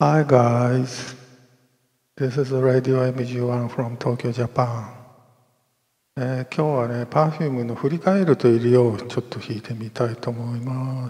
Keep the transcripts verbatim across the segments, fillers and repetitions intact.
Hi guys, this is Radio エムジーワン from Tokyo, Japan、えー、今日はね、Perfume の振り返るといるよをちょっと弾いてみたいと思います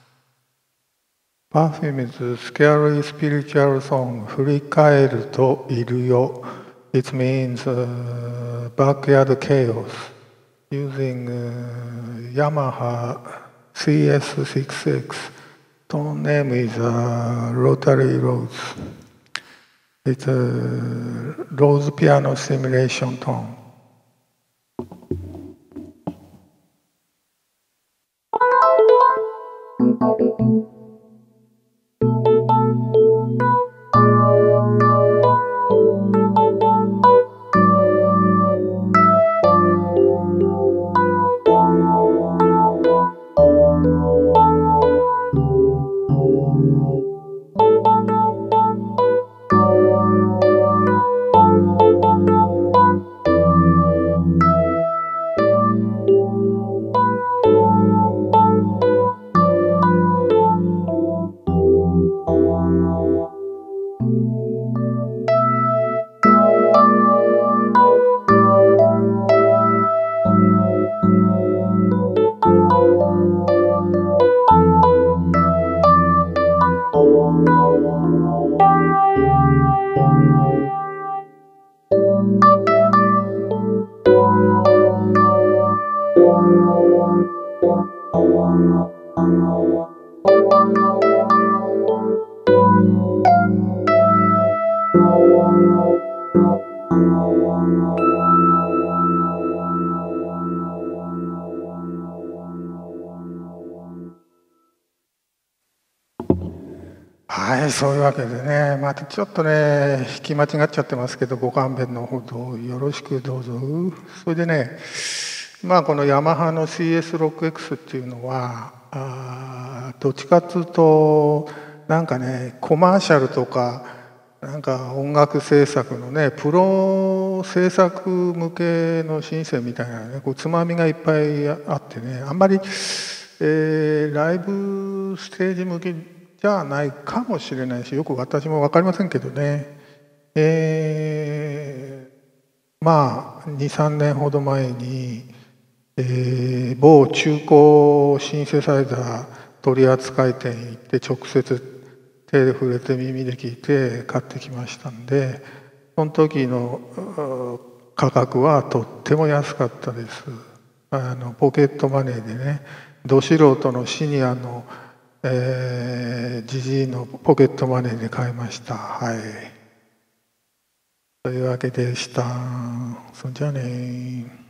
。Perfume is scary spiritual song 振り返るといるよ。It means、uh, backyard chaos using、uh, Yamaha シーエスシックスエックス. Tone name is、uh, Rotary Rose. It's a Rose piano simulation tone.はい、そういうわけでね、またちょっとね、弾き間違っちゃってますけど、ご勘弁のほどよろしくどうぞ。それでね、まあこのヤマハの シーエスシックスエックス っていうのは、あどっちかっていうと、なんかね、コマーシャルとか、なんか音楽制作のね、プロ制作向けのシンセみたいなね、こうつまみがいっぱいあってね、あんまり、えー、ライブステージ向けじゃないかもしれないし、よく私も分かりませんけどね、えー、まあにさんねんほど前に、えー、某中古シンセサイザー取扱店行って直接手で触れて耳で聞いて買ってきましたんで、その時の価格はとっても安かったです。あのポケットマネーでね、ど素人のシニアのえー、ジジイのポケットマネーで買いました。はい。というわけでした。そんじゃねー。